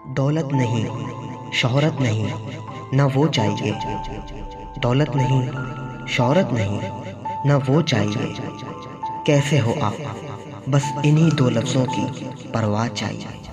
दौलत नहीं, शोहरत नहीं, ना वो चाहिए। दौलत नहीं, शोहरत नहीं, ना वो चाहिए। कैसे हो आप, बस इन्हीं दो लफ्ज़ों की परवाह चाहिए।